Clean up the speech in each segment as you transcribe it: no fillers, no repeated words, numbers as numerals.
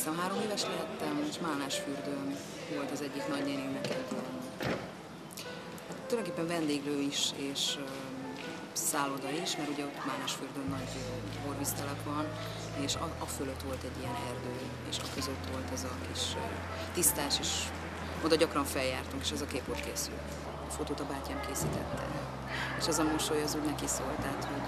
emlékszem, 3 éves lehettem, és Málnásfürdőn volt az egyik nagynéninknek egy tulajdonképpen vendéglő is, és szálloda is, mert ugye ott Málnásfürdőn nagy borvíztelep van, és a fölött volt egy ilyen erdő, és a között volt ez a kis tisztás, és oda gyakran feljártunk, és ez a kép ott készült. A fotót a bátyám készítette, és az a mosoly az úgy neki szólt, tehát hogy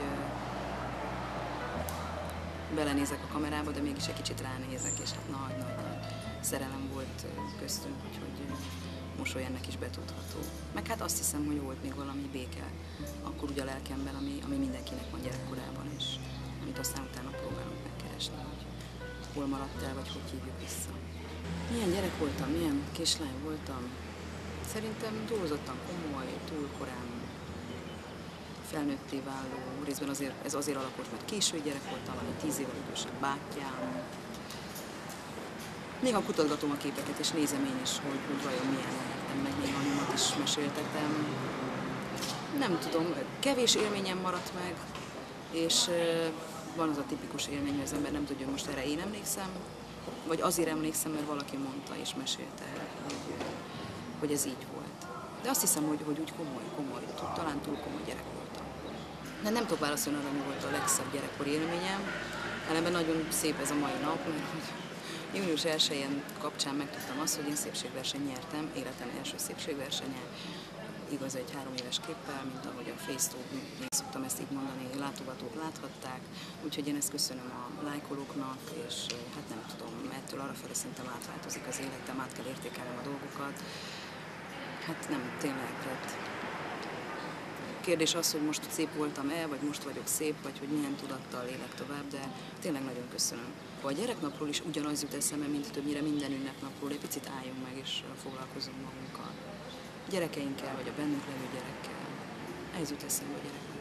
belenézek a kamerába, de mégis egy kicsit ránézek, és hát nagy-nagy szerelem volt köztünk, úgyhogy mosoly ennek is betudható. Meg hát azt hiszem, hogy volt még valami béke akkor ugye a lelkemben, ami mindenkinek van gyerekkorában, és amit aztán utána próbálunk megkeresni, hogy hol maradt el, vagy hogy hívjuk vissza. Milyen gyerek voltam, milyen kislány voltam? Szerintem túlzottan komoly, túl korán felnőtté váló, részben ez azért alakult, mert késő gyerek voltam, vagy 10 évvel idősebb bátyám. Néha kutatgatom a képeket, és nézem én is, hogy vajon milyen lehettem, meg még anyumat is meséltetem. Nem tudom, kevés élményem maradt meg, és van az a tipikus élmény, hogy az ember nem tudja, most erre én emlékszem, vagy azért emlékszem, mert valaki mondta és mesélte, hogy ez így volt. De azt hiszem, hogy úgy komoly, talán túl komoly gyerek voltam. De nem tudok válaszolni arra, mi volt a legszebb gyerekkori élményem. Ellenben nagyon szép ez a mai nap, mert június 1-én kapcsán megtudtam azt, hogy én szépségversenyt nyertem, életem első szépségversenye, igaz egy 3 éves képpel, mint ahogy a Facetune, én szoktam ezt így mondani, látogatók láthatták, úgyhogy én ezt köszönöm a lájkolóknak, és hát nem tudom, ettől arrafele szerintem átváltozik az életem, át kell értékelnem a dolgokat. Hát nem, tényleg, tehát kérdés az, hogy most szép voltam-e, vagy most vagyok szép, vagy hogy milyen tudattal élek tovább, de tényleg nagyon köszönöm. A gyereknapról is ugyanaz jut eszembe, mint többnyire minden ünnepnapról, egy picit álljunk meg és foglalkozunk magunkkal. A gyerekeinkkel, vagy a bennünk levő gyerekkel. Ez jut eszembe a gyereknap.